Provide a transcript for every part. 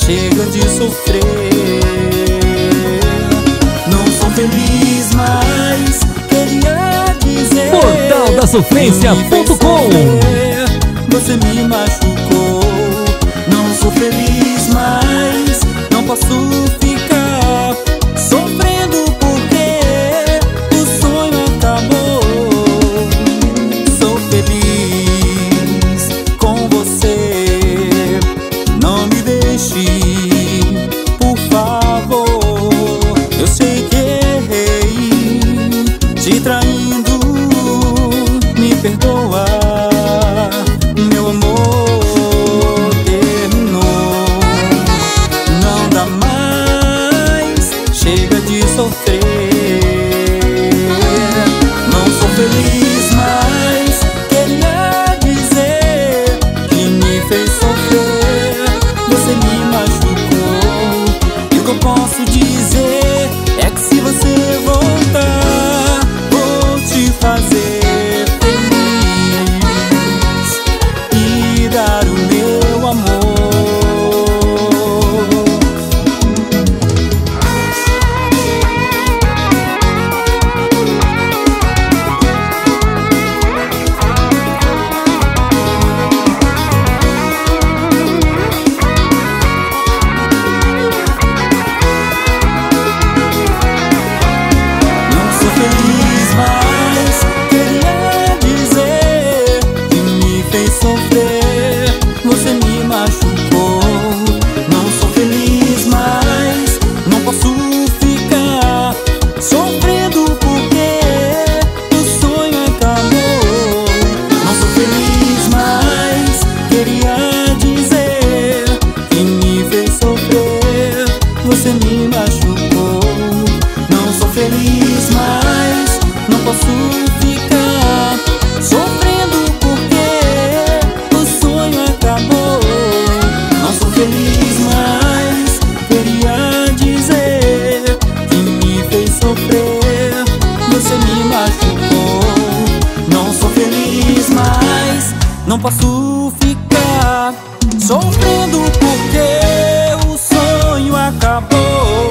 chega de sofrer. Não sou feliz, mas queria dizer: Portaldasofrência.com. Você me machucou. Não sou feliz, mas não posso ficar sofrendo porque o sonho acabou. Sou feliz com você, não me deixe, por favor. Eu sei que errei, te traindo, me perdoa. Meu amor terminou, não dá mais, chega de sofrer. Não sou feliz, mas queria dizer que me fez sofrer. Você me machucou, e o que eu posso dizer é que se você voltar, vou te fazer feliz e dar o meu amor. Não sou feliz, mas queria dizer que me fez sofrer. Você me machucou. Não sou feliz, mas não posso ficar sofrendo porque o sonho acabou. Não sou feliz, mas queria dizer que me fez sofrer. Você me machucou. Não sou feliz, mas não posso ficar sofrendo porque o sonho acabou. Não sou feliz, mas queria dizer que me fez sofrer. Você me machucou. Não sou feliz, mas não posso ficar sofrendo porque o sonho acabou.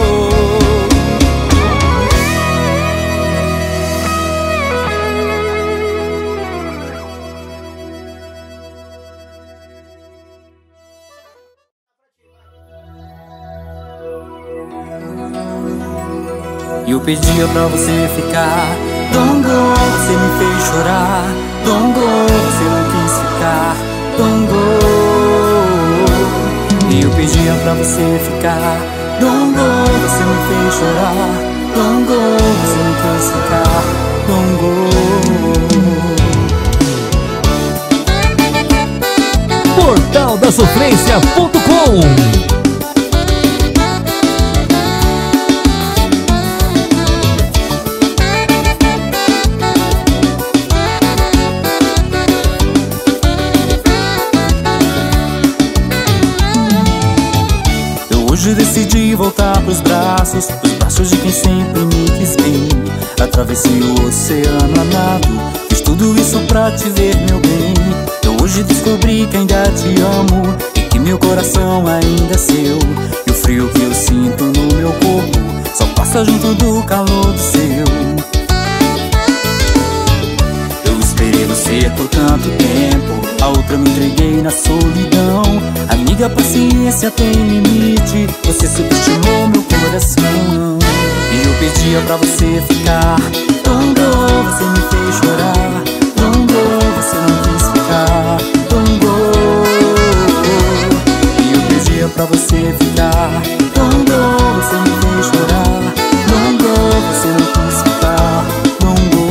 E eu pedia pra você ficar. Don't go, você me fez chorar. Don't go, você não quis ficar. Don't go. E eu pedia pra você ficar. Don't go, você me fez chorar. Don't go, você não quis ficar. Don't go. Portaldasofrência.com. Hoje decidi voltar pros braços de quem sempre me quis bem. Atravessei o oceano a nado, fiz tudo isso pra te ver, meu bem. Eu hoje descobri que ainda te amo e que meu coração ainda é seu. E o frio que eu sinto no meu corpo só passa junto do calor do seu. Eu esperei você por tanto tempo, a outra me entreguei na solidão. Amiga, paciência tem limite, você subestimou meu coração. E eu pedia pra você ficar. Don't go, você me fez chorar. Don't go, você não quis ficar. Don't go. E eu pedia pra você ficar. Don't go, você me fez chorar. Don't go, você não quis ficar. Don't go.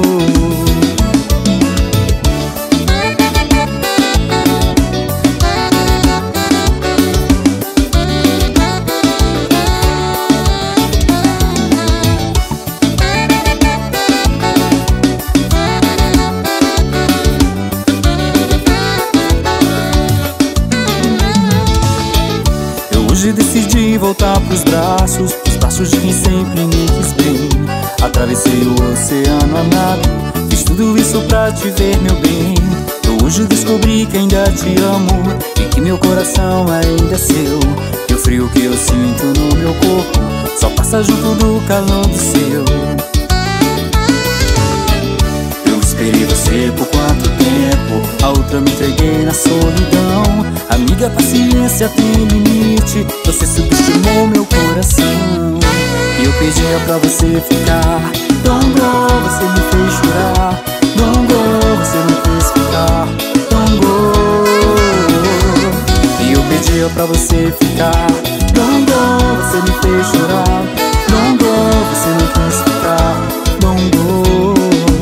Hoje decidi voltar pros braços de quem sempre me quis bem. Atravessei o oceano a nado, fiz tudo isso pra te ver, meu bem. Eu hoje descobri que ainda te amo e que meu coração ainda é seu. Que o que eu sinto no meu corpo só passa junto do calor do seu. Eu esperei você por quanto tempo, a outra me entreguei na solidão. Amiga, paciência tem limite, você subestimou meu coração. E eu pedia pra você ficar, don't go, você me fez chorar. Don't go, você me fez ficar, don't go. E eu pedia pra você ficar, don't go, você me fez chorar. Don't go, você me fez ficar, don't go.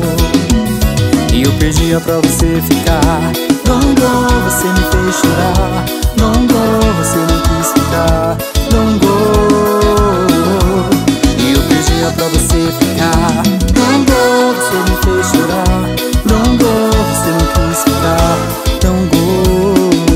E eu pedia pra você ficar, don't go, você me fez chorar. Don't go, você não quis ficar, don't go. E eu pedia pra você ficar, don't go, você me fez chorar. Don't go, você não quis ficar, don't go.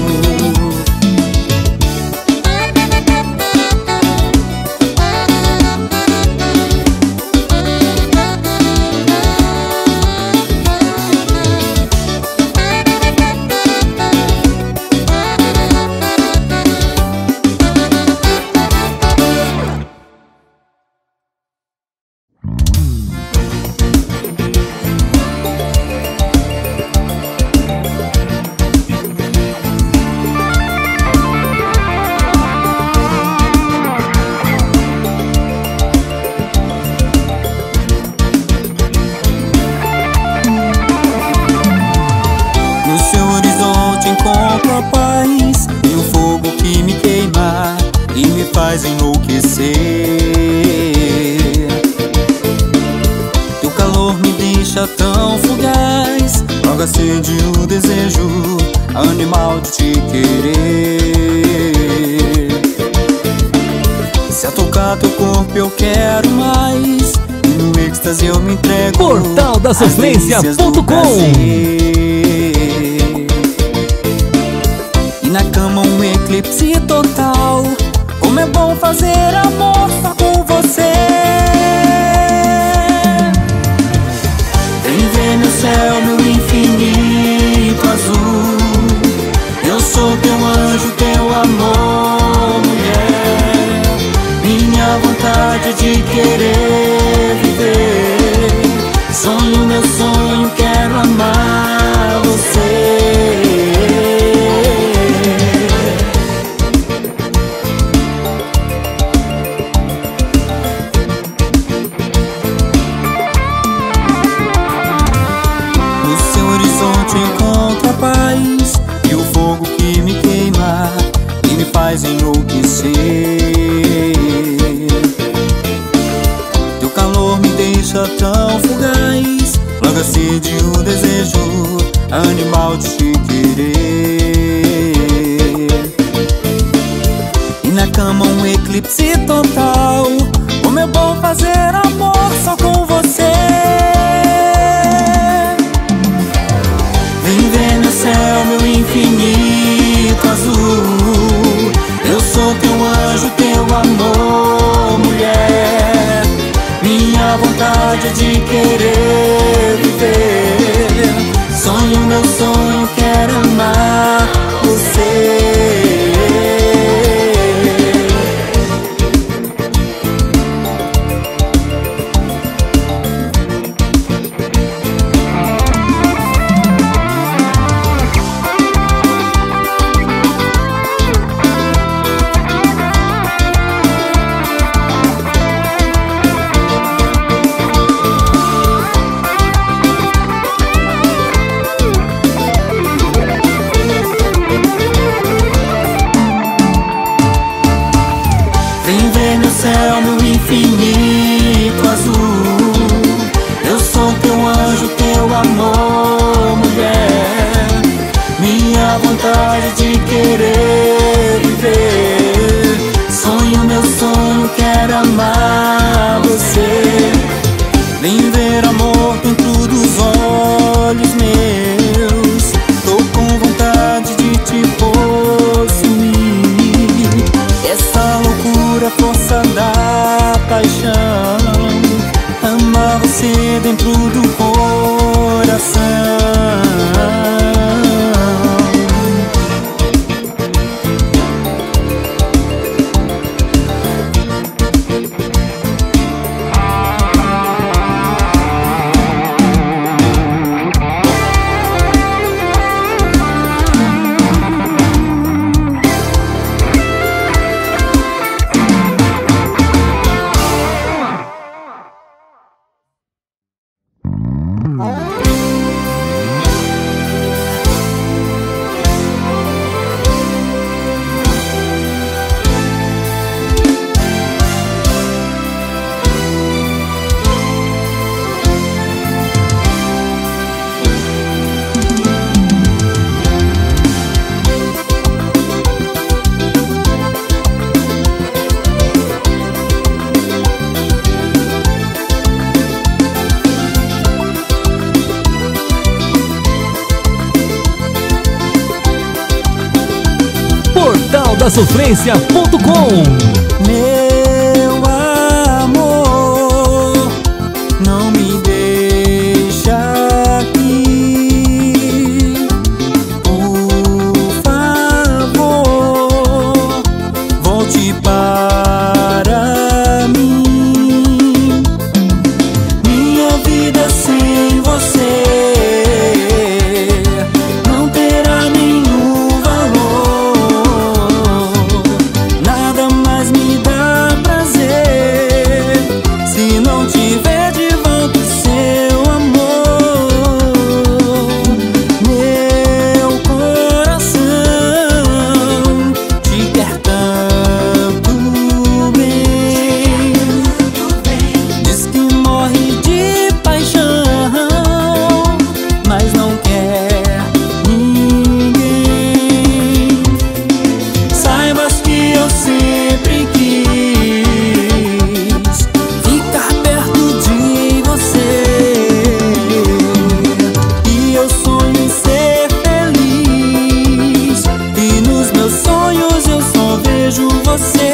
Faz enlouquecer. Teu calor me deixa tão fugaz, logo acende o desejo animal de te querer. Se a tocar teu corpo eu quero mais, e no êxtase eu me entrego. Portaldasofrência.com. E na cama um eclipse total. Como é bom fazer amor só com você. Vem ver meu céu, meu infinito azul. Eu sou teu anjo, teu amor, mulher. Minha vontade de querer viver. Sonho, meu sonho, quero amar você. Faz enlouquecer. Teu calor me deixa tão fugaz, logo acende o desejo animal de te querer. E na cama um eclipse total. Como é bom fazer amor só com você. Vem ver meu céu, meu infinito azul. Eu sou teu anjo, teu amor, mulher. Minha vontade de querer viver. Sonho, meu sonho, quero amar você. Céu, meu infinito azul. Eu sou teu anjo, teu amor, mulher. Minha vontade de querer viver. Sonho, meu sonho, quero amar você. Vem ver amor dentro dos olhos meus. Tô com vontade de te possuir. Essa loucura, força da paixão. Amar você dentro do coração. portaldasofrência.com. Meu amor, não me deixa aqui, por favor, volte para mim. Minha vida sem você não terá nenhum valor. Nada mais me dá prazer se não tiver de volta o seu amor. Meu coração te quer tanto bem, diz que morre de paixão, mas não quer ninguém. Saibas que eu sempre quis ficar perto de você, e eu sonho em ser feliz, e nos meus sonhos eu só vejo você.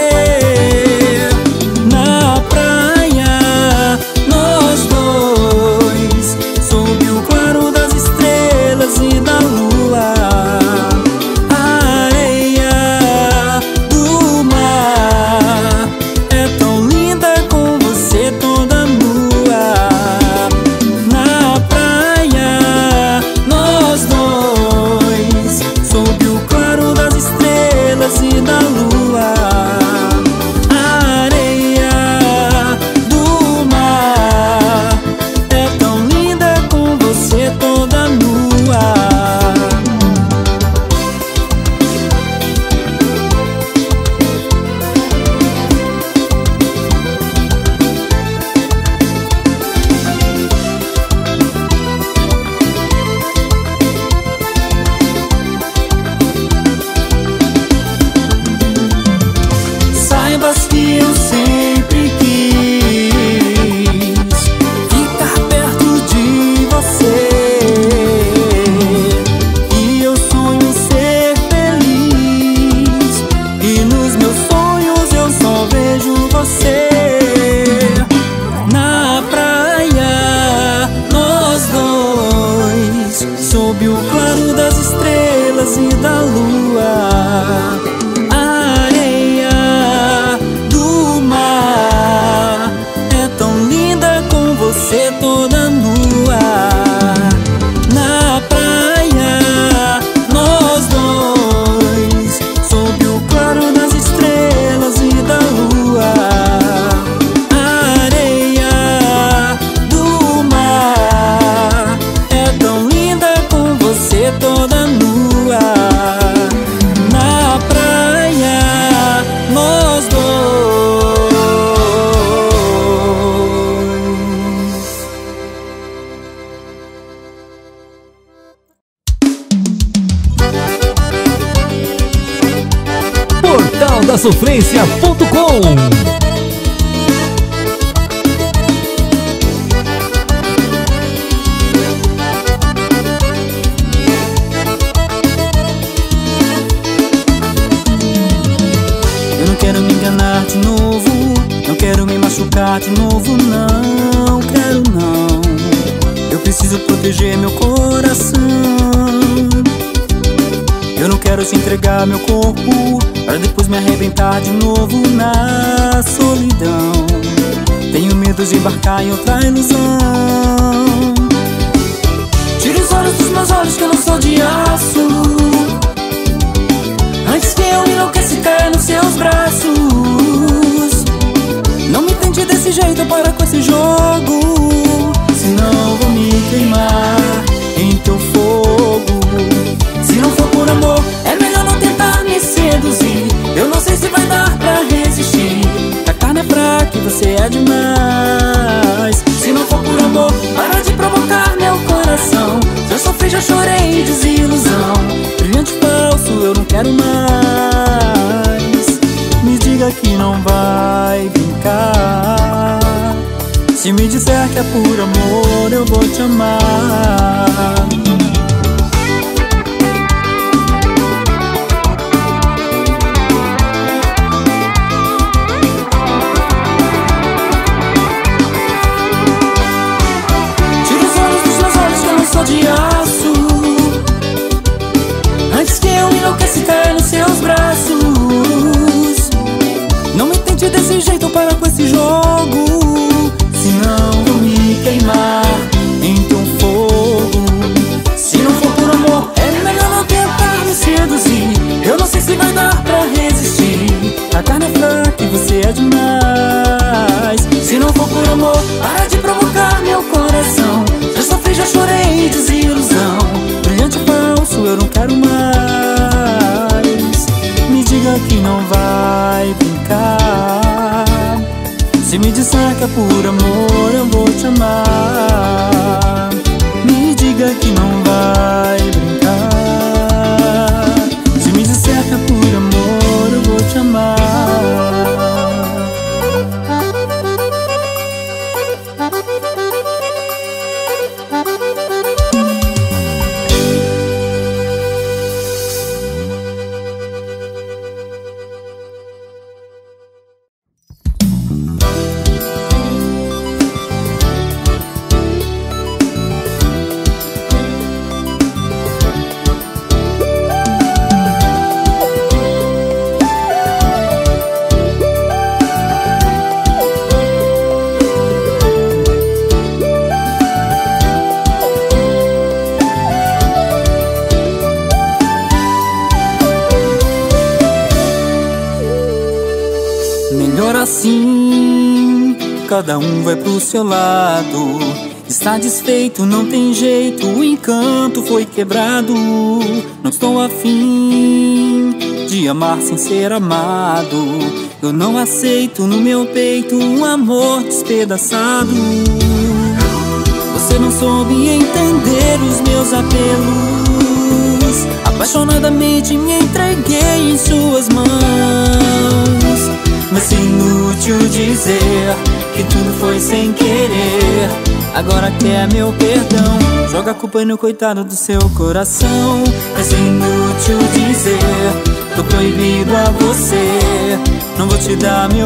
Na praia, nós dois, sob o claro das estrelas e da lua. A areia do mar é tão linda com você toda nua. Na praia, nós dois, sob o claro das estrelas e da lua. A areia do mar é tão linda com você toda nua. Saibas que eu sempre quis ficar perto de você, e eu sonho em ser feliz, e nos meus sonhos eu só vejo você. Na praia, nós dois, sob o claro das estrelas e da lua. A areia do mar é tão linda com você toda nua. Na praia, nós dois, sob o claro das estrelas e da lua. A areia do mar é tão linda com você toda nua. Na praia, nós dois. portaldasofrência.com. Eu não quero me enganar de novo, não quero me machucar de novo, não quero não. Eu preciso proteger meu coração. Eu não quero te entregar meu corpo para depois me arrebentar de novo na solidão. Tenho medo de embarcar em outra ilusão. Tire os olhos dos meus olhos que eu não sou de aço, antes que eu enlouqueça e caia nos seus braços. Não me tente desse jeito, para com esse jogo, senão vou me queimar em teu fogo. Se não for por amor, é melhor não tentar me seduzir. Eu não sei se vai dar pra resistir. A carne é fraca e você é demais. Se não for por amor, para de provocar meu coração. Já sofri, já chorei, desilusão. Brilhante falso, eu não quero mais. Me diga que não vai brincar. Se me disser que é por amor, eu vou te amar. tem jeito, para com esse jogo, senão vou me queimar em teu fogo. Se não for por amor, é melhor não tentar me seduzir. Eu não sei se vai dar pra resistir. A carne é fraca e você é demais. Se não for por amor, para de provocar meu coração. Já sofri, já chorei, desilusão. Brilhante falso, eu não quero mais. Me diga que não vai brincar. Se me disser que é por amor, eu vou te amar. Me diga que não vai brincar. Se me disser que é por amor, eu vou te amar. Melhor assim, cada um vai pro seu lado. Está desfeito, não tem jeito, o encanto foi quebrado. Não estou afim de amar sem ser amado. Eu não aceito no meu peito um amor despedaçado. Você não soube entender os meus apelos. Apaixonadamente me entreguei em suas mãos. Mas é inútil dizer que tudo foi sem querer. Agora quer meu perdão, joga a culpa no coitado do seu coração. Mas é inútil dizer, tô proibido a você. Não vou te dar meu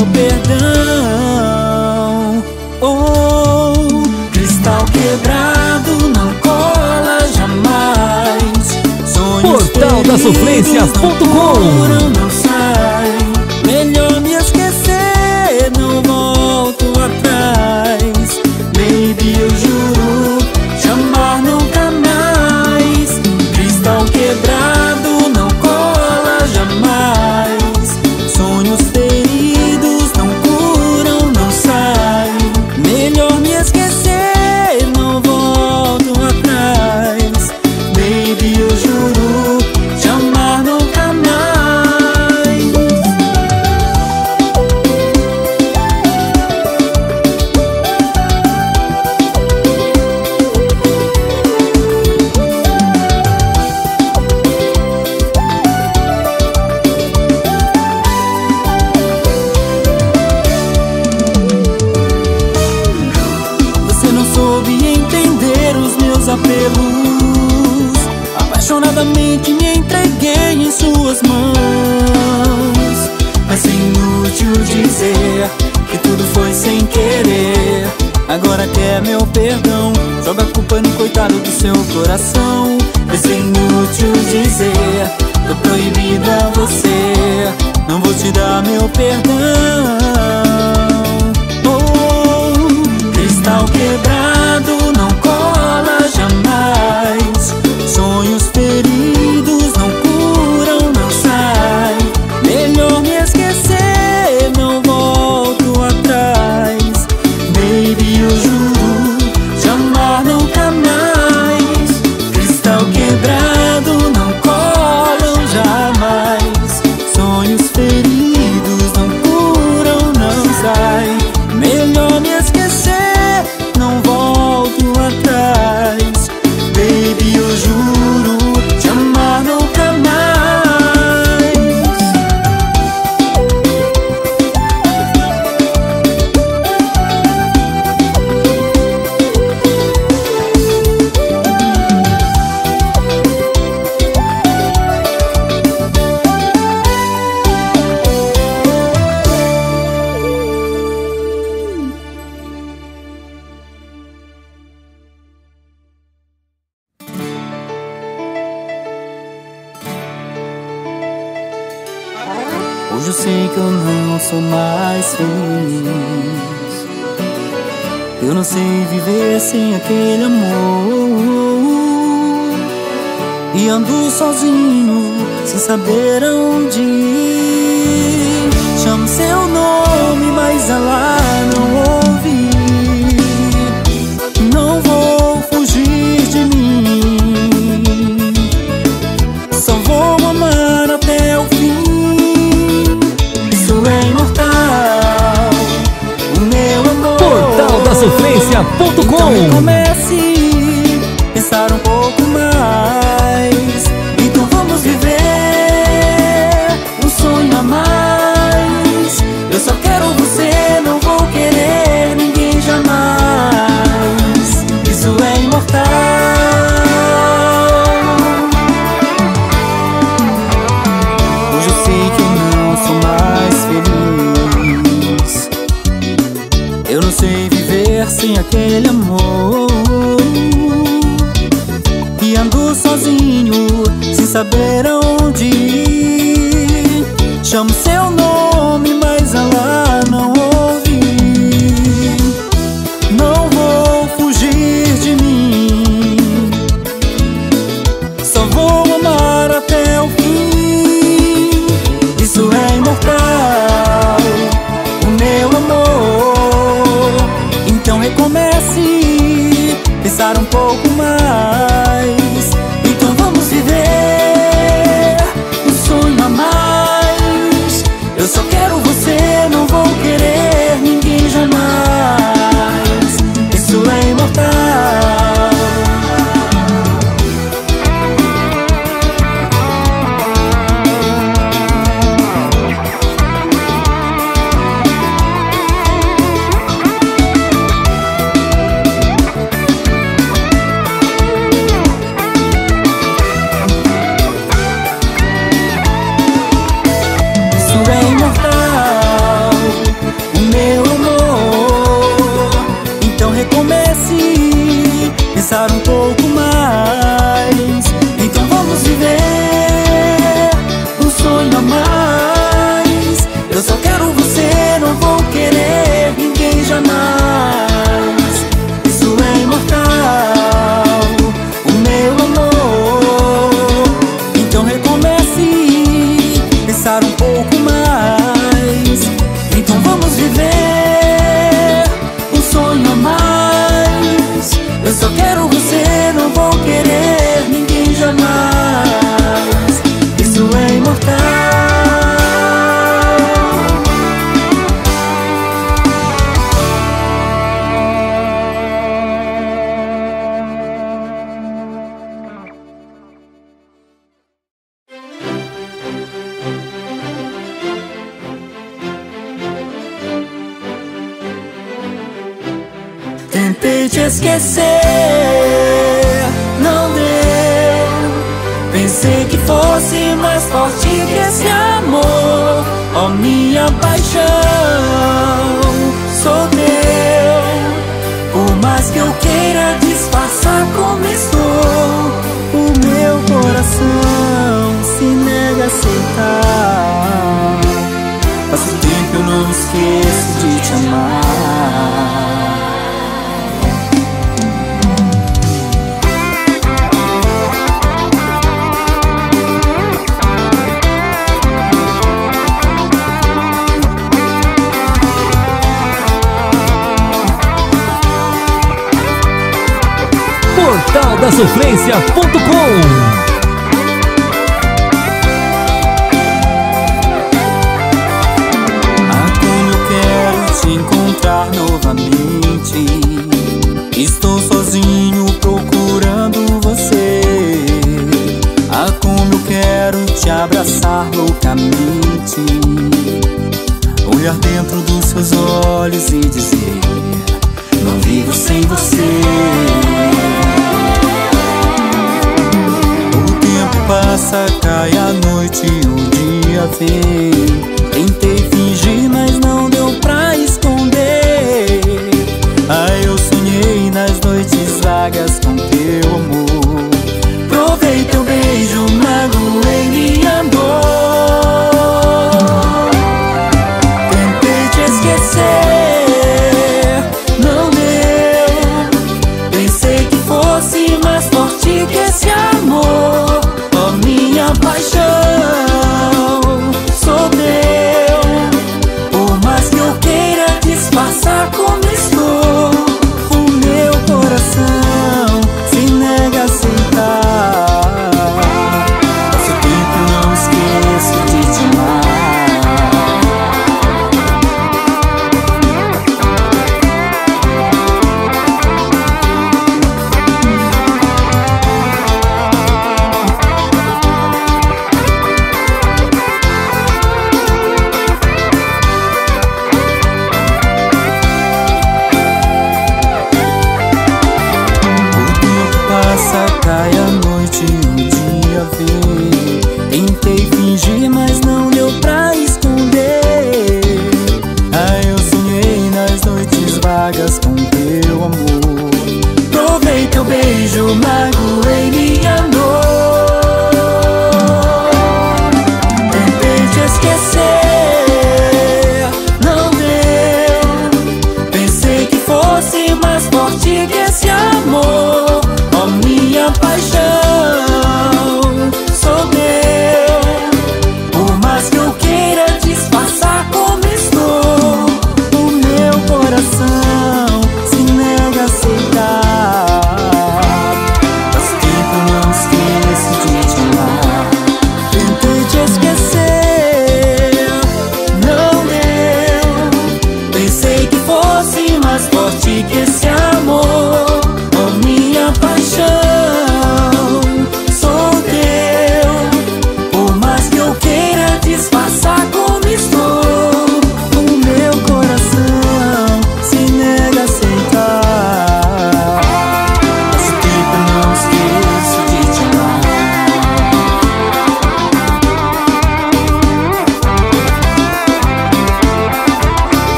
perdão. Oh, cristal quebrado não cola jamais. Sonhos Portaldasofrência.com. não sai. Melhor me esquecer, não volto atrás. Baby, eu juro, te amar nunca mais. Cristal quebrado não cola jamais. Sonhos feridos não curam, não saem. Melhor me esquecer, não volto atrás. Baby, eu juro, te amar nunca mais. Apelos. Apaixonadamente me entreguei em suas mãos. Mas é inútil dizer que tudo foi sem querer. Agora quer meu perdão, joga a culpa no coitado do seu coração. Mas é inútil dizer, tô proibido a você. Não vou te dar meu perdão. Oh, cristal quebrado não cola jamais. Sonhos feridos não curam, não sai. Melhor me esquecer, não volto atrás. Baby, eu juro, te amar nunca mais. Cristal quebrado não colam jamais. Sonhos feridos não curam, não sai. Melhor me esquecer, não volto não sou mais feliz. Eu não sei viver sem aquele amor, e ando sozinho, sem saber aonde ir. Chamo seu nome, mas ela não ouve. Não vou fugir de mim, só vou amar até o fim. Isso é imortal, o meu amor. Portaldasofrência.com. Então comece a pensar um pouco mais. Então vamos viver um sonho a mais. Eu só quero você, não vou querer ninguém jamais. Isso é imortal. Hoje eu sei que eu não sou mais feliz. Eu não sei viver sem aquele amor, e ando sozinho, sem saber aonde ir. Chamo seu nome, mas ela não ouve. Não vou fugir de mim, só vou amar até o fim. Isso é imortal, o meu amor. Então recomece, pensar um pouco mais. Então vamos viver um sonho a mais. Eu só quero você, não vou querer ninguém jamais. Isso é imortal. Isso é imortal, o meu amor. Então recomece, pensar um pouco mais. Então vamos viver um sonho a mais. Eu só quero você, não vou querer ninguém jamais. Isso é imortal, o meu amor. Então recomece, pensar um pouco mais. Então vamos viver um sonho a mais. Eu só quero você, não vou querer ninguém jamais. Isso é imortal. Tentei te esquecer, não deu. Pensei que fosse mais forte que esse amor. Ó, minha paixão, sou teu. Por mais que eu queira disfarçar como estou, o meu coração se nega a aceitar. Passa o tempo, eu não esqueço de te amar. Portaldasofrência.com. Ah, como eu quero te encontrar novamente. Estou sozinho procurando você. Ah, como eu quero te abraçar loucamente, olhar dentro dos seus olhos e dizer: não vivo sem você. Passa, cai a noite, o dia vem. Tentei fingir, mas não deu pra esconder. Ah, eu sonhei nas noites vagas com teu amor. Provei teu beijo, magoei minha dor.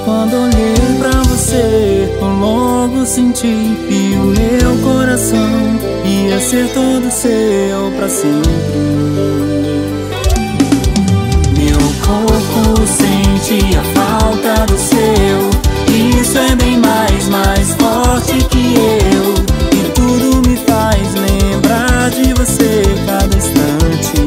Quando olhei pra você, eu logo senti que o meu coração ia ser todo seu pra sempre. Meu corpo sente a falta do seu, isso é bem mais forte que eu, e tudo me faz lembrar de você cada instante.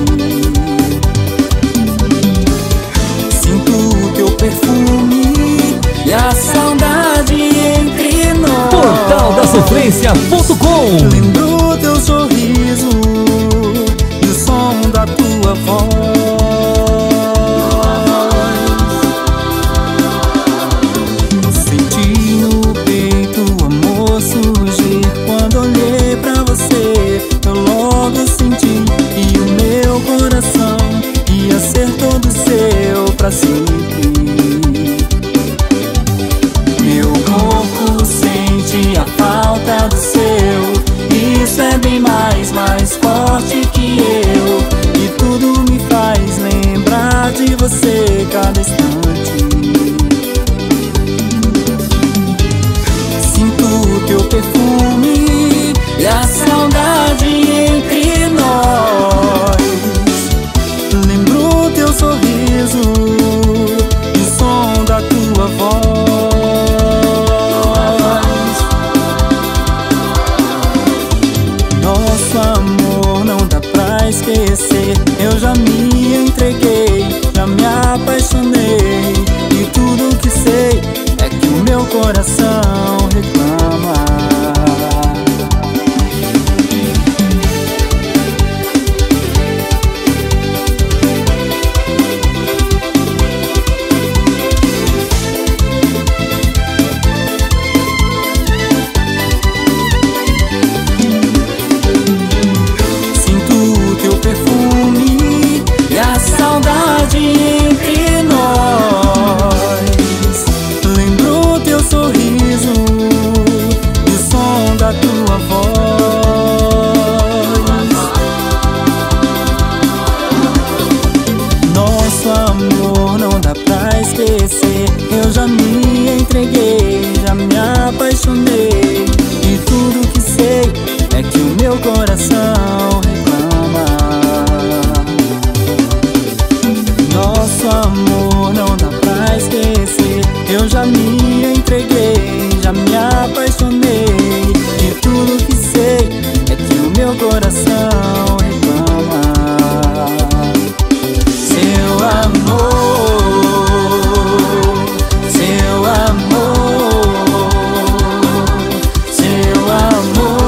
Sinto o teu perfume e a saudade entre nós. Portaldasofrência.com. Lembro teu sorriso e o som da tua voz. Senti no peito o amor surgir. Quando olhei pra você, eu logo senti que o meu coração ia ser todo seu pra sempre. Meu corpo sente a falta do seu, isso é bem mais forte que eu, e tudo me faz lembrar de você cada instante. Sinto o teu perfume e a saudade entre nós. Lembro teu sorriso e o som da tua voz. Nosso amor não dá pra esquecer. Eu já me entreguei, já me apaixonei, e tudo que sei é que o meu coração reclama. Entre nós, lembro teu sorriso e o som da tua voz. Nosso amor não dá pra esquecer. Eu já me entreguei, já me apaixonei, e tudo que sei é que o meu coração reclama. Nosso amor não dá pra esquecer. Eu já me entreguei, já me apaixonei, e tudo que sei é que o meu coração reclama. Seu amor, seu amor, seu amor.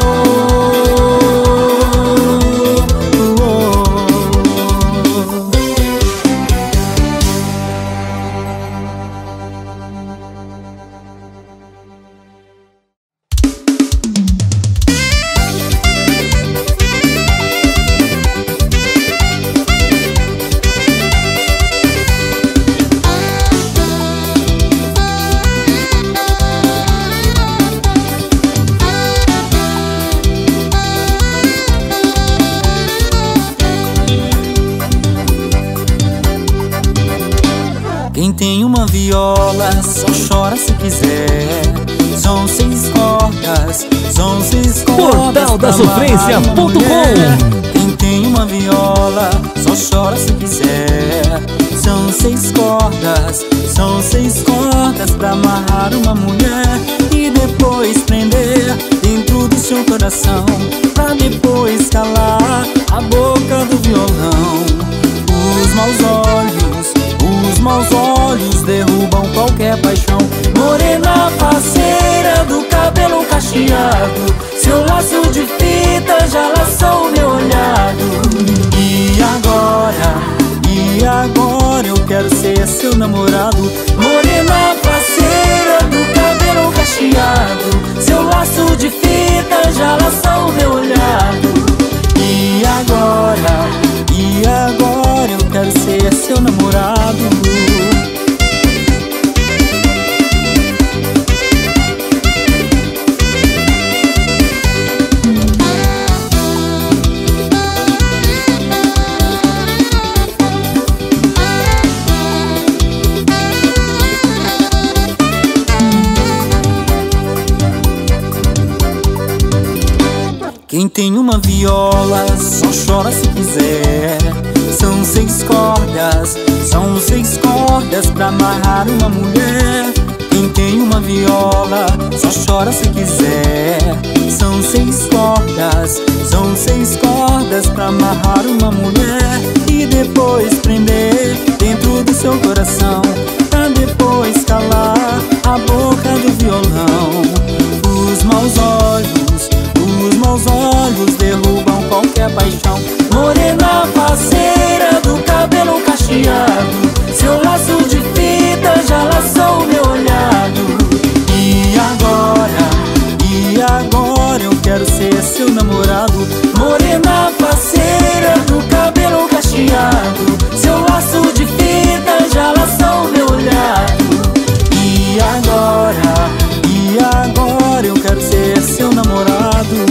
Quem tem uma viola só chora se quiser. São 6 cordas, são 6 cordas. Portaldasofrência.com. Quem tem uma viola só chora se quiser. São 6 cordas, são 6 cordas pra amarrar uma mulher e depois prender dentro do seu coração, pra depois calar a boca do violão. Os maus olhos derrubam qualquer paixão. Morena faceira do cabelo cacheado, seu laço de fita já laçou meu olhado. E agora eu quero ser seu namorado. Morena faceira do cabelo cacheado, seu laço de fita já laçou meu olhado. E agora eu quero ser seu namorado. Quem tem uma viola só chora se quiser. São 6 cordas, são 6 cordas pra amarrar uma mulher. Quem tem uma viola só chora se quiser. São 6 cordas, são 6 cordas pra amarrar uma mulher. E depois prender dentro do seu coração, pra depois calar a boca do violão. Os maus olhos derrubam qualquer paixão. Morena faceira do cabelo cacheado, seu laço de fita já laçou meu olhado. E agora eu quero ser seu namorado. Morena faceira do cabelo cacheado, seu laço de fita já laçou meu olhado. E agora eu quero ser seu namorado.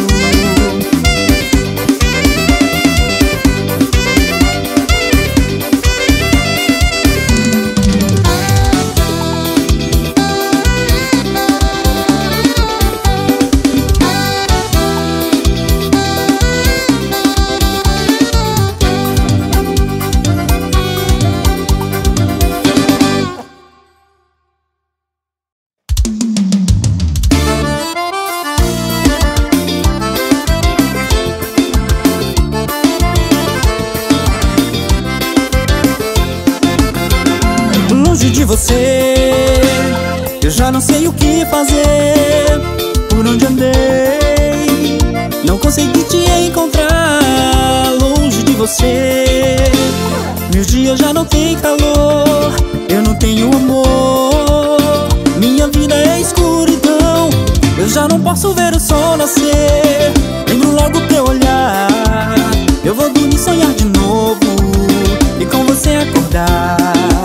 Longe de você, eu já não sei o que fazer. Por onde andei, não consegui te encontrar. Longe de você, meus dias já não tem calor. Eu não tenho amor, minha vida é escuridão. Eu já não posso ver o sol nascer. Lembro logo teu olhar, eu vou dormir, sonhar de novo e com você acordar.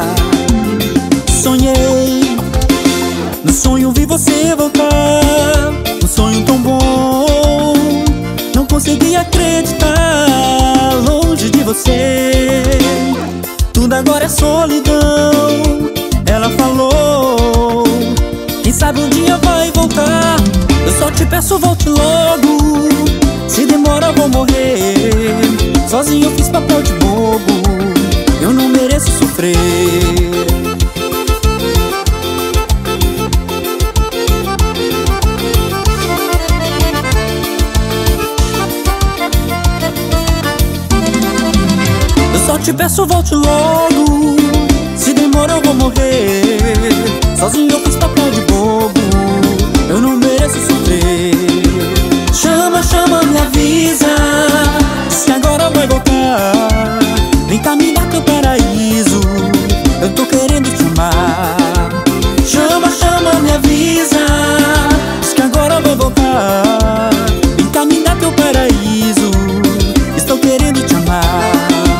Sonhei, no sonho vi você voltar. Um sonho tão bom, não consegui acreditar. Longe de você, tudo agora é solidão. Ela falou, quem sabe um dia vai voltar. Eu só te peço, volte logo. Se demora eu vou morrer. Sozinho eu fiz papel de bobo, eu não mereço sofrer. Só te peço, volte logo. Se demora eu vou morrer. Sozinho eu fiz papel de bobo, eu não mereço sofrer. Chama, chama, me avisa, diz que agora vai voltar. Vem cá, me dá teu paraíso, eu tô querendo te amar. Chama, chama, me avisa, diz que agora vai voltar. Vem cá, me dá teu paraíso, estou querendo te amar.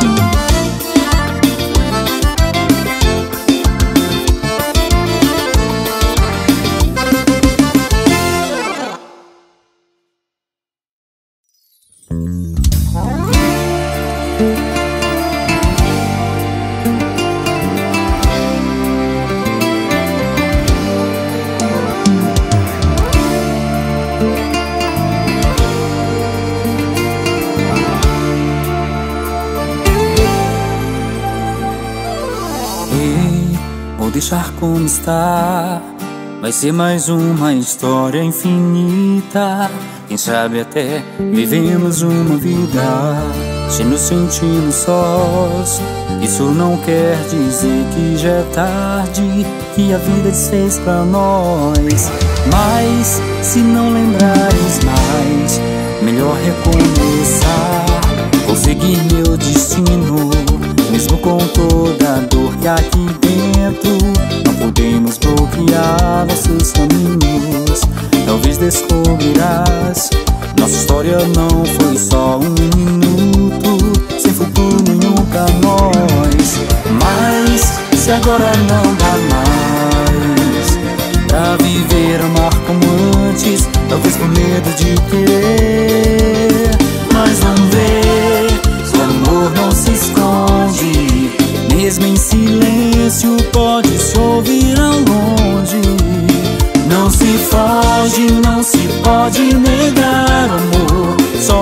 Vou deixar como está, vai ser mais uma história infinita. Quem sabe até vivemos uma vida se nos sentimos sós. Isso não quer dizer que já é tarde, que a vida desfez pra nós. Mas se não lembrares mais, melhor recomeçar. Vou seguir meu destino, mesmo com toda a dor que aqui dentro. Não podemos bloquear nossos caminhos. Talvez descobrirás, nossa história não foi só um minuto, sem futuro nenhum pra nós. Mas se agora não dá mais pra viver, amar como antes, talvez por medo de querer. Mas não vê, o amor não se esconde, mesmo em silêncio pode se ouvir ao longe. Não se foge, não se pode negar o amor, só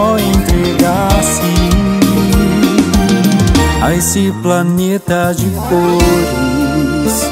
a esse planeta de cores.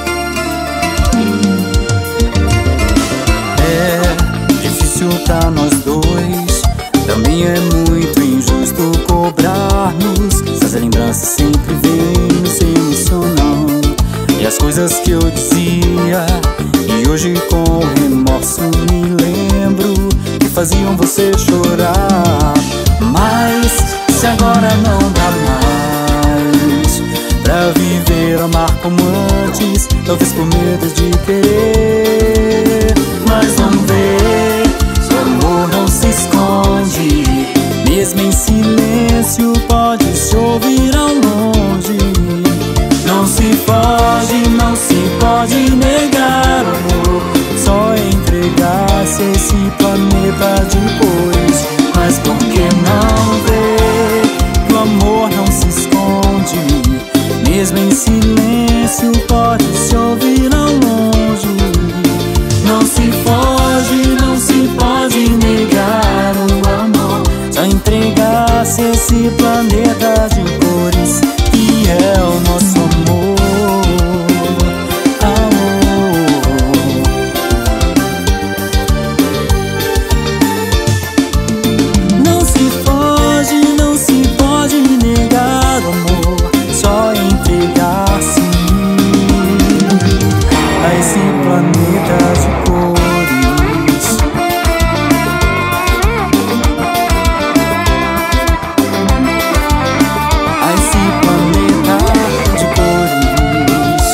É difícil pra nós dois, também é muito injusto cobrar-nos se as lembranças sempre vêm nos emocionando. E as coisas que eu dizia e hoje com remorso me lembro que faziam você chorar. Mas se agora não dá mais pra viver, amar como antes, talvez por medo de querer. Mas não vê, o amor não se esconde, mesmo em silêncio pode se ouvir ao longe. Não se pode, não se pode negar o amor, só entregar-se a esse planeta de cores. Mas por que não ver que o amor não se esconde, mesmo em silêncio pode se ouvir ao longe. Não se pode, não se pode negar o amor, só entregar-se a esse planeta de cores que é o nosso amor. Não se pode, não se pode negar o amor, só entregar-se a esse planeta de cores. A esse planeta de cores.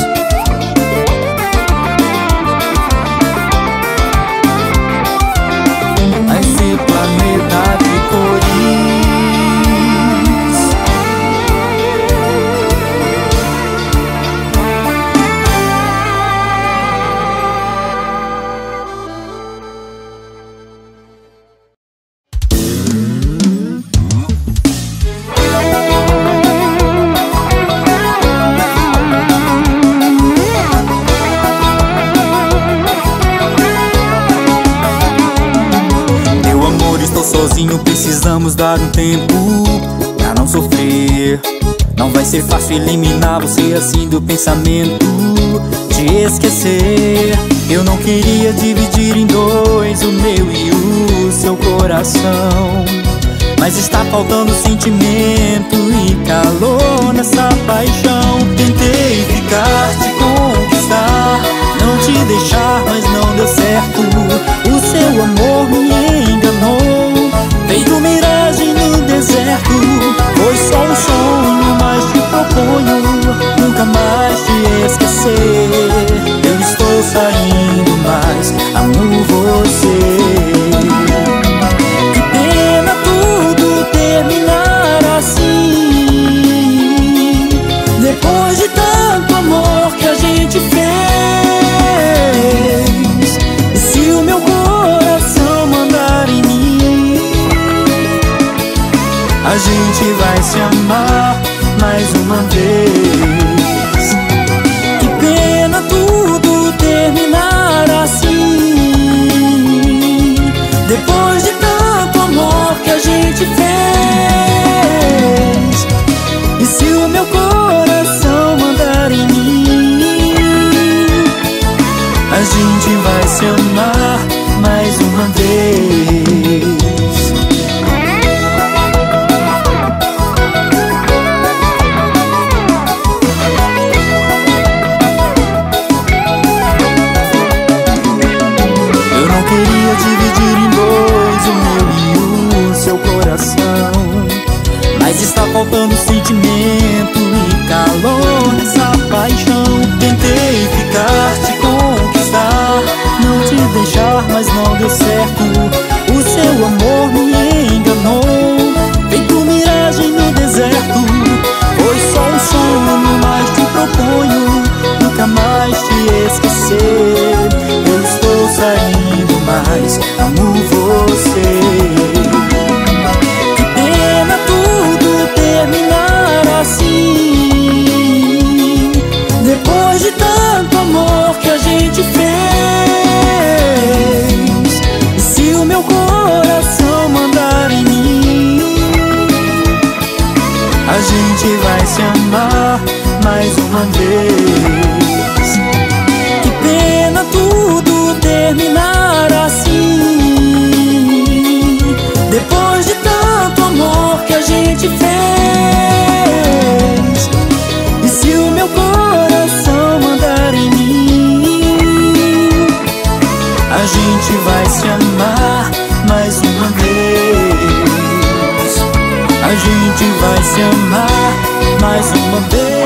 A esse planeta de cores. Meu amor, estou sozinho, precisamos dar um tempo pra não sofrer. Não vai ser fácil eliminar você assim do pensamento, te esquecer. Eu não queria dividir em dois o meu e o seu coração, mas está faltando sentimento e calor nessa paixão. Tentei ficar, te conquistar, não te deixar, mas não deu certo. O seu amor me enganou, feito miragem no deserto. Foi só um sonho, mas te proponho nunca mais te esquecer. Eu estou saindo, mas amo você. Que pena tudo terminar assim, depois de tanto amor que a gente fez. E se o meu coração mandar em mim, a gente vai se amar mais uma vez. Que pena tudo terminar assim, depois de tanto amor que a gente fez. E se o meu coração mandar em mim, a gente vai se amar mais uma vez. uma vez. Que pena tudo terminar assim, depois de tanto amor que a gente fez. E se o meu coração mandar em mim, a gente vai se amar mais uma vez. A gente vai se amar mais uma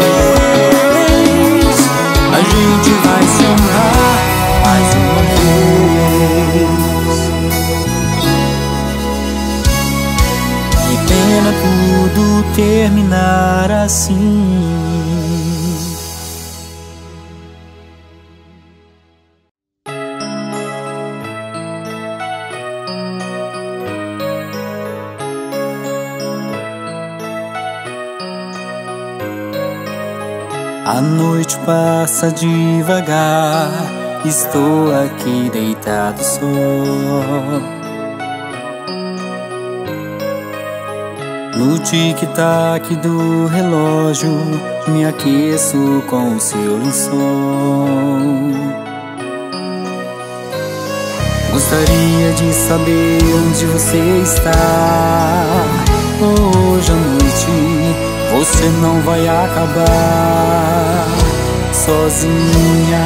vez. A gente vai se amar mais uma vez. Que pena tudo terminar assim. A noite passa devagar, estou aqui deitado só. No tic-tac do relógio, me aqueço com o seu lençol. Gostaria de saber onde você está. Hoje à noite você não vai acabar sozinha.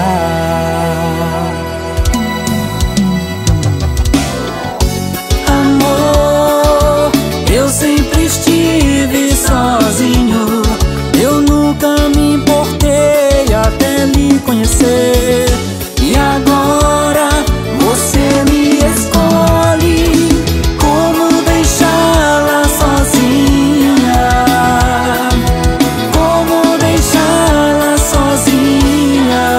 Amor, eu sempre estive sozinho. Eu nunca me importei até lhe conhecer. E agora você me escolhe. Como deixá-la sozinha? Como deixá-la sozinha?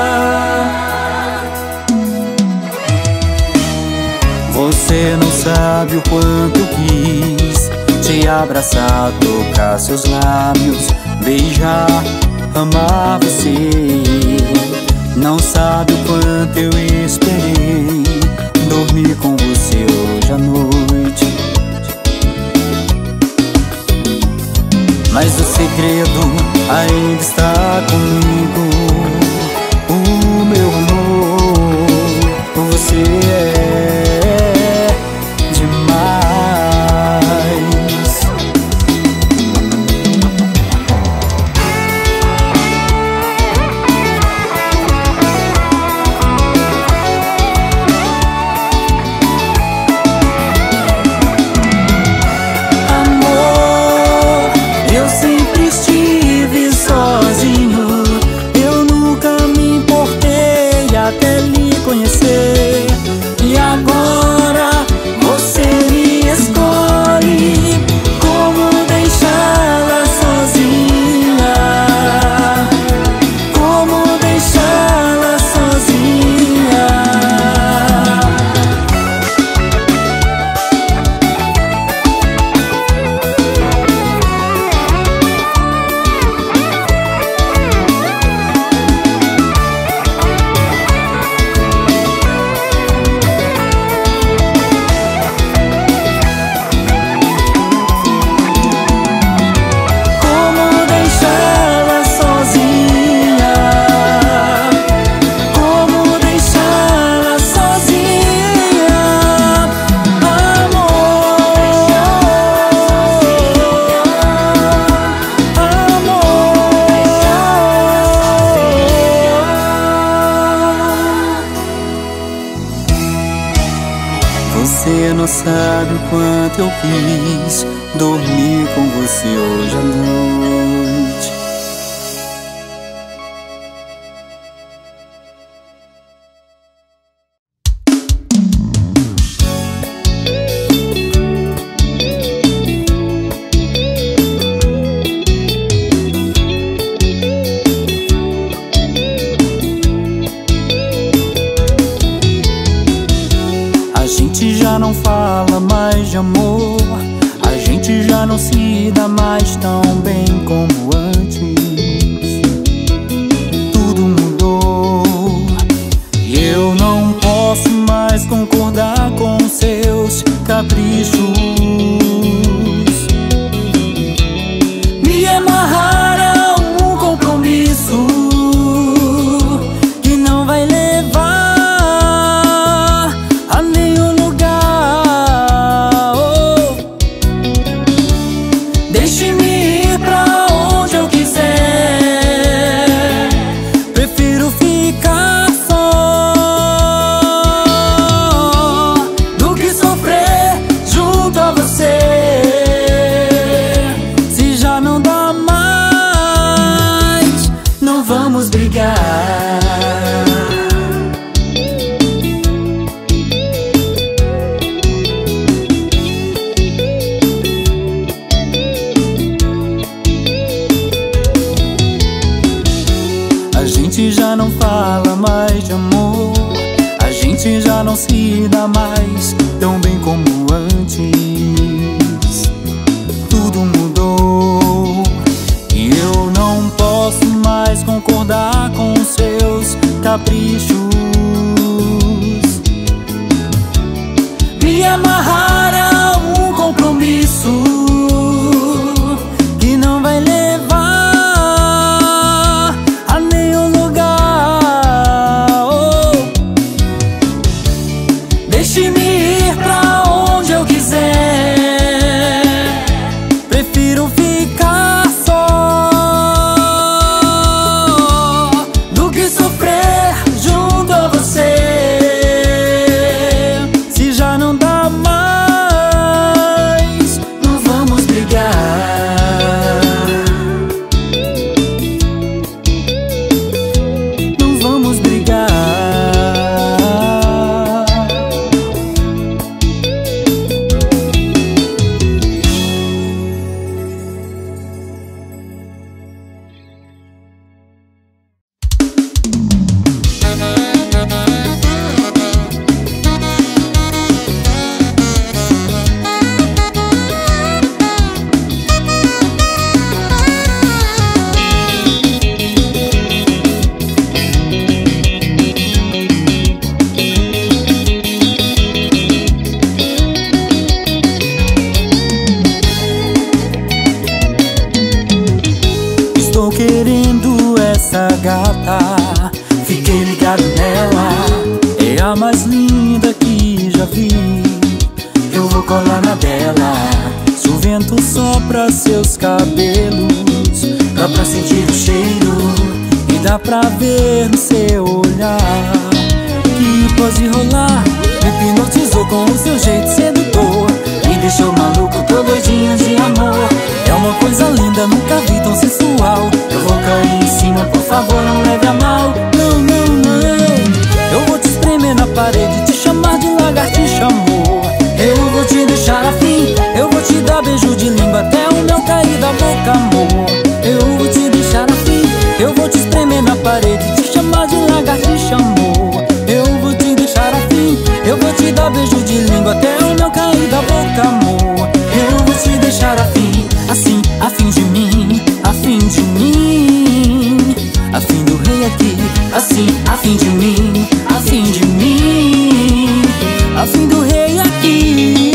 Você não sabe o quanto eu quis te abraçar, tocar seus lábios, beijar, amar você. Não sabe o quanto eu esperei dormir com você hoje à noite. Mas o segredo ainda está comigo. O meu amor, você é demais. Amor, eu sempre estive sozinho. Eu nunca me importei até lhe conhecer. E agora você me escolhe. Como deixá-la sozinha? Como deixá-la sozinha? Como deixá-la sozinha? Como deixá-la sozinha? Você não sabe o quanto eu quis dormir com você hoje à noite. A gente já não fala mais de amor. A gente já não se dá mais tão bem como antes. Tudo mudou e eu não posso mais concordar com seus caprichos. Me amarrar a um compromisso você. Se já não dá mais, não vamos brigar. A gente já não fala mais de amor, a gente já não se dá mais tão bem como antes. Tudo mudou e eu não posso mais concordar com os seus caprichos. Me amarrar a um compromisso que não vai levar a nenhum lugar. Oh. Deixe-me ir pra onde eu quiser, prefiro ficar só do que sofrer junto a você. Se já não dá mais, não vamos brigar. Não vamos brigar. Estou querendo essa gata, fiquei ligado nela, é a mais linda que já vi. Eu vou colar na dela, se o vento sopra seus cabelos, dá pra sentir o cheiro e dá pra ver no seu olhar que pode rolar. Me hipnotizou com o seu jeito sedutor, me deixou maluco, tô doidinho de amor. É uma coisa linda, nunca vi tão sensual. Eu vou cair em cima, por favor, não leve a mal. Não, não, não. Eu vou te espremer na parede, te chamar de lagartixa, amor. Eu vou te deixar afim, eu vou te dar beijo de língua até o mel cair da boca, amor. Eu vou te deixar afim, eu vou te espremer na parede, te chamar de lagartixa, amor. Eu vou te deixar afim, eu vou te dar beijo de língua até o mel cair da boca, amor. Eu vou te deixar afim, assim, afim de mim, afim de mim, afim do rei aqui, assim, afim de mim, afim de mim, afim do rei aqui.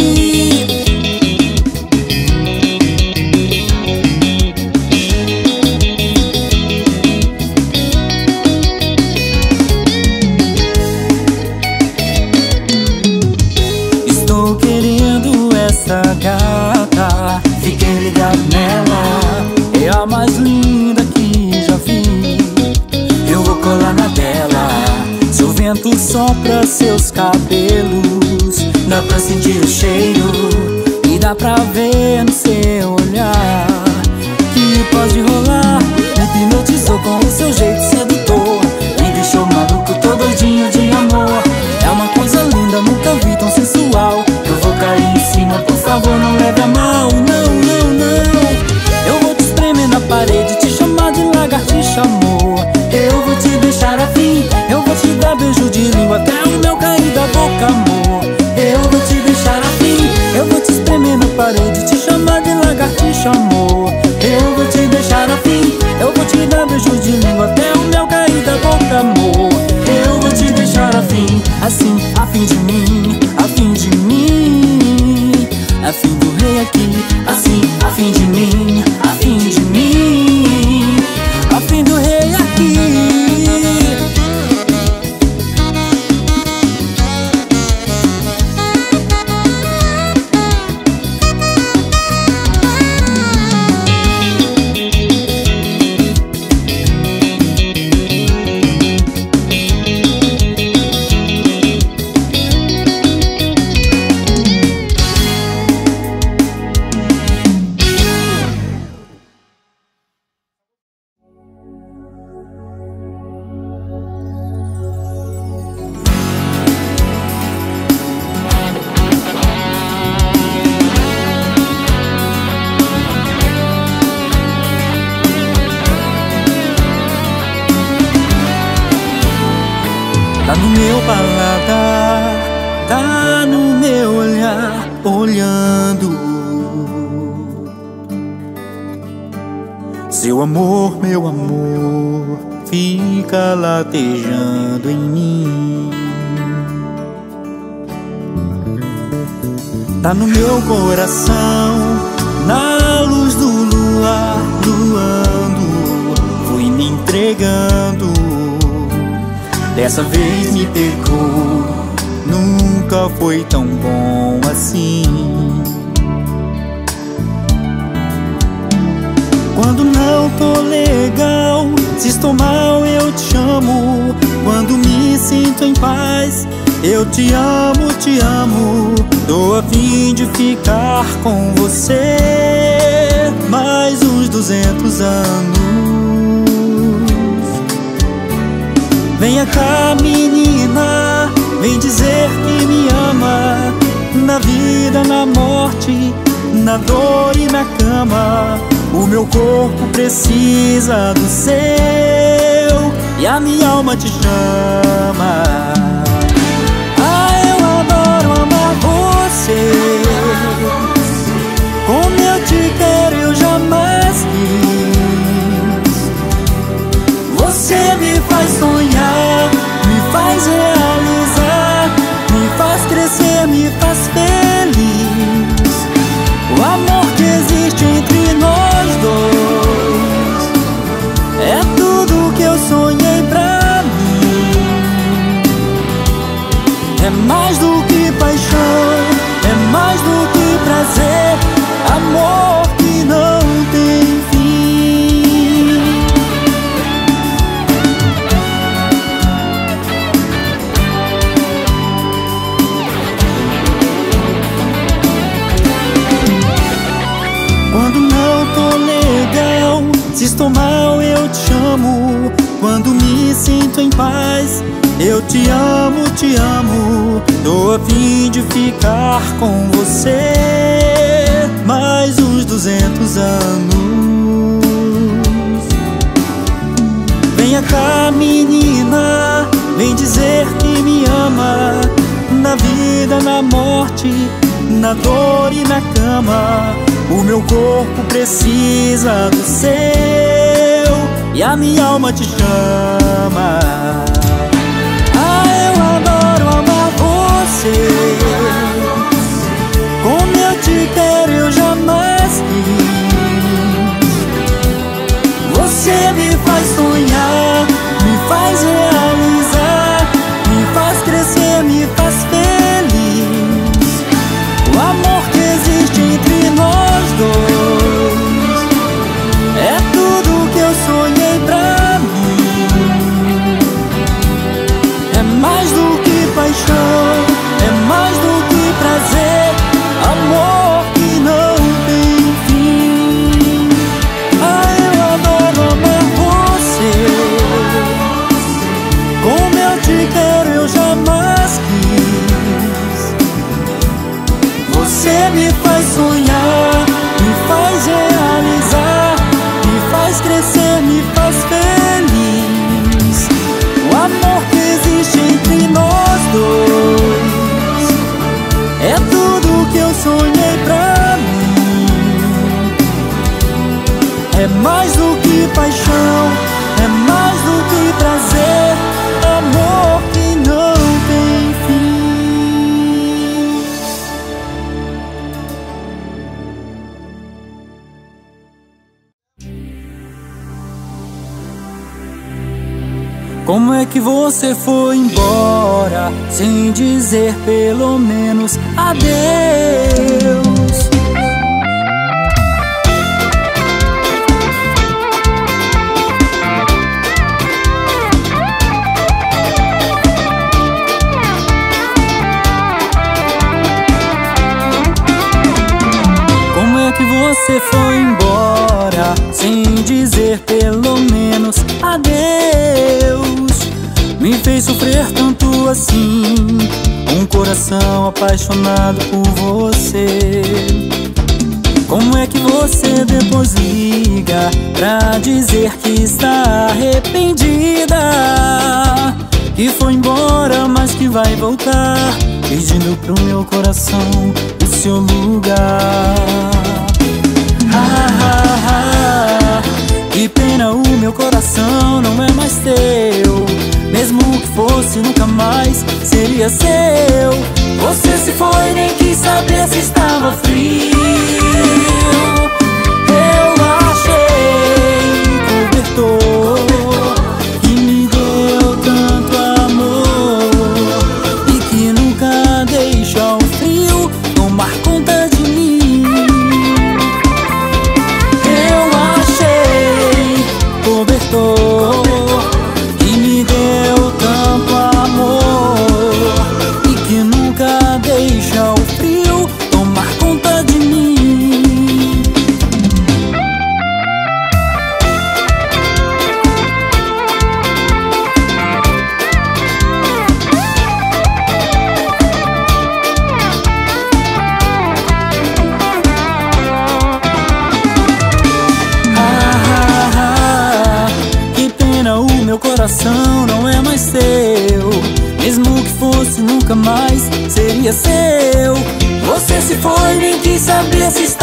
Estou querendo essa gata, fiquei ligado nela, é a mais linda que já vi. Eu vou colar na dela, se o vento sopra seus cabelos, dá pra sentir o cheiro e dá pra ver no seu olhar que pode rolar. Me hipnotizou com o seu jeito sedutor, me deixou maluco, tô doidinho de amor. É uma coisa linda, nunca vi tão sensual. Eu vou cair em cima, por favor, não leve a mal. Não, não, não. Eu vou te espremer na parede, te chamar de lagartixa, amor. Eu vou te deixar afim, eu vou te dar beijo de língua até o mel cair da boca, amor. Eu vou te deixar afim, eu vou te espremer na parede, te chamar de lagartixa, amor. Eu vou te deixar afim, eu vou te dar beijo de língua até o mel cair da boca, amor. Eu vou te deixar afim, assim, afim de mim, afim de mim, afim do rei aqui, assim, afim de mim, afim de mim, afim do rei aqui. Seu amor, meu amor, fica latejando em mim. Tá no meu coração, na luz do luar, luando, fui me entregando. Dessa vez me pegou, nunca foi tão bom assim. Quando não tô legal, se estou mal eu te amo. Quando me sinto em paz, eu te amo, te amo. Tô a fim de ficar com você mais uns 200 anos. Venha cá, menina, vem dizer que me ama. Na vida, na morte, na dor e na cama, o meu corpo precisa do seu e a minha alma te chama. Ah, eu adoro amar você, como eu te quero eu jamais quis. Você me faz sonhar, me faz realizar, me faz crescer, me faz feliz. O amor que existe entre nós dois é tudo que eu sonhei pra mim. É mais do que paixão, é mais do que prazer, amor que não tem fim. Quando não tô legal, se estou mal eu te chamo. Quando me sinto em paz, eu te amo, te amo. Tô a fim de ficar com você mais uns 200 anos. Venha cá, menina, vem dizer que me ama. Na vida, na morte, na dor e na cama, o meu corpo precisa do seu e a minha alma te chama. Ah, eu adoro amar você, como eu te quero eu jamais quis. Você me faz sonhar, me faz realizar, me faz crescer, me faz feliz. O amor que existe entre nós dois é tudo que eu sonhei pra mim. É mais do que paixão, é mais do que prazer, amor que não tem fim. Ah, eu adoro amar você, como eu te quero eu jamais quis. Você me faz sonhar, me faz realizar, me faz crescer, me faz feliz. O amor que existe entre nós dois é tudo que eu sonhei pra mim. É mais do que paixão, é mais do que prazer, amor que não tem fim. Como é que você foi embora sem dizer pelo menos adeus? Como é que você foi embora sem dizer pelo menos adeus? Me fez sofrer tanto assim, um coração apaixonado por você. Como é que você depois liga pra dizer que está arrependida, que foi embora mas que vai voltar, pedindo pro meu coração o seu lugar? nunca mais seria seu. Você se foi, nem quis saber se